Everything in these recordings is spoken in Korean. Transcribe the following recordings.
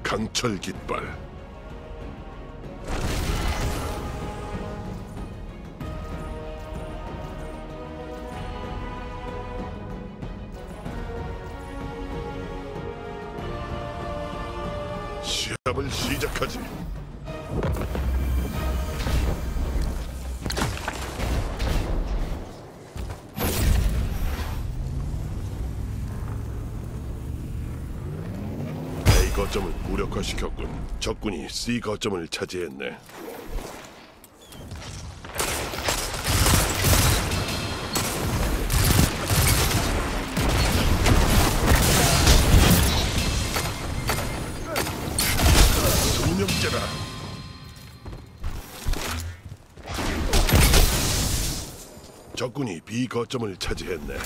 강철 깃발. 시합을 시작하지. A 거점을 무력화시켰군. 적군이 C 거점을 차지했네. 명제다. 적군이 B 거점을 차지했네.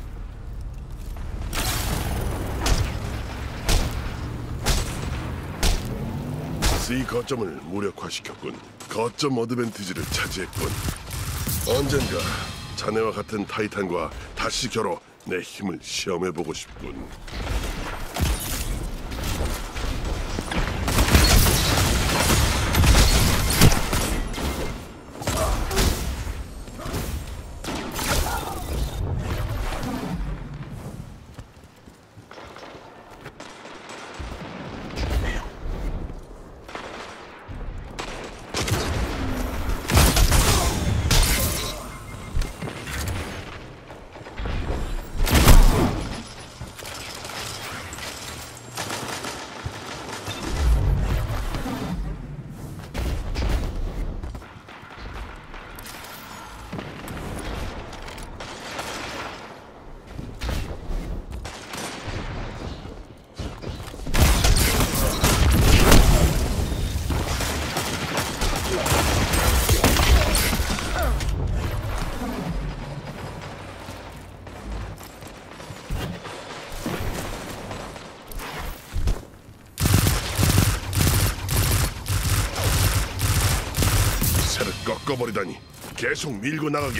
C 거점을 무력화시켰군. 거점 어드밴티지를 차지했군. 언젠가 자네와 같은 타이탄과 다시 겨뤄 내 힘을 시험해보고 싶군. 새를 꺾어버리다니. 계속 밀고 나가게.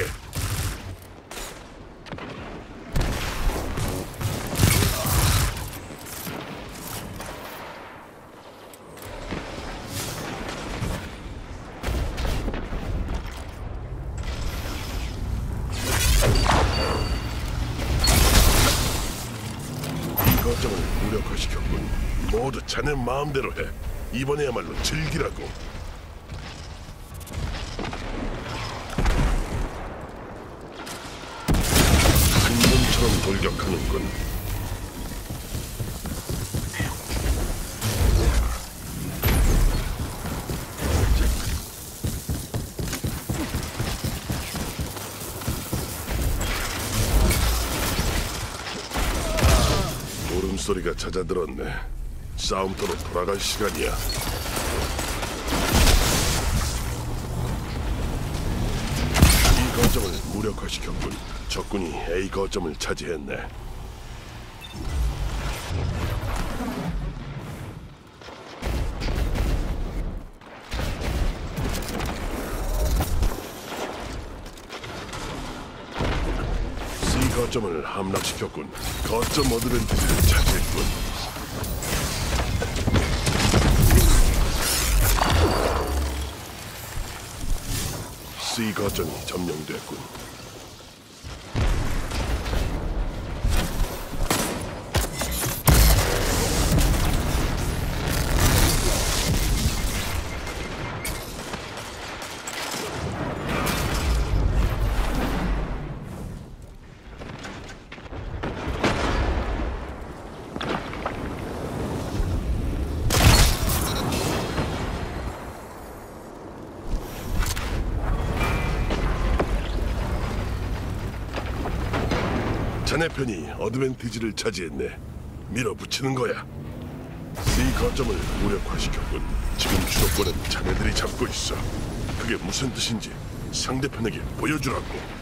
이 거점을 무력화시켰군. 모두 자네 마음대로 해. 이번에야말로 즐기라고. 처럼 돌격하는군. 울음소리가 잦아들었네. 싸움터로 돌아갈 시간이야. 이 거점을 무력화시켰군. 적군이 A 거점을 차지했네. C 거점을 함락시켰군. 거점 어드밴티지를 차지했군. C 거점이 점령됐군. 자네 편이 어드밴티지를 차지했네. 밀어붙이는 거야. C 거점을 무력화시켰군. 지금 주도권은 자네들이 잡고 있어. 그게 무슨 뜻인지 상대편에게 보여주라고.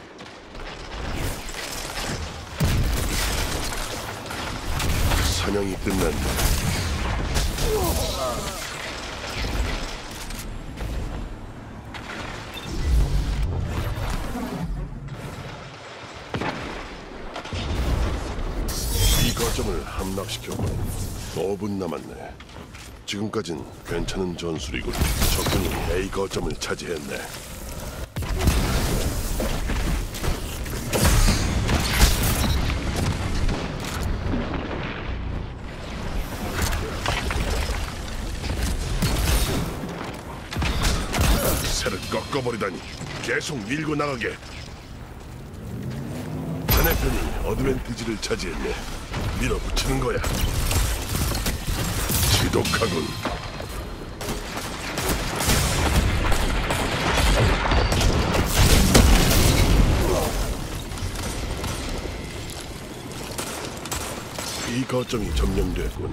사냥이 끝났네. 이 거점을 함락시켰고 5분 남았네. 지금까진 괜찮은 전술이고 적군이 A 거점을 차지했네. 새를 꺾어버리다니 계속 밀고 나가게. 자네 편이 어드밴티지를 차지했네. 밀어붙이는 거야. 지독하군. 이 거점이 점령됐군.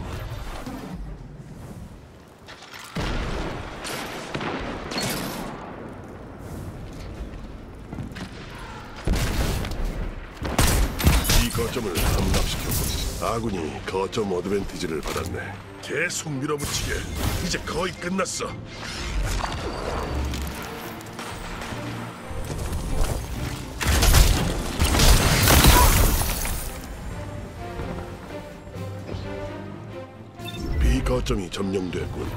이 거점을 함락시켰고 아군이 거점 어드밴티지를 받았네. 계속 밀어붙이게. 이제 거의 끝났어. B 거점이 점령됐군.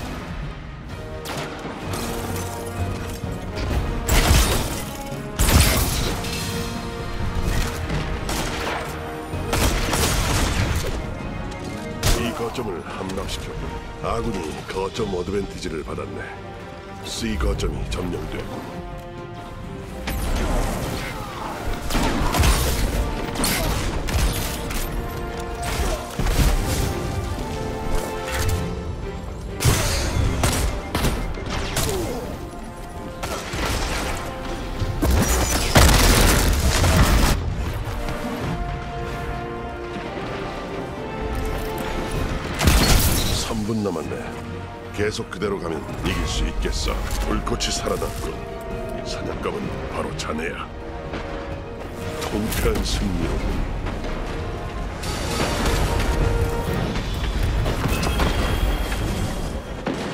이 거점을 함락시켰군. 아군이 거점 어드밴티지를 받았네. C 거점이 점령됐군. 3분 남았네. 계속 그대로 가면 이길 수 있겠어. 불꽃이 살아났군. 사냥감은 바로 자네야. 통쾌한 승리로군.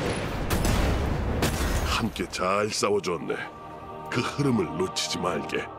함께 잘 싸워줬네. 그 흐름을 놓치지 말게.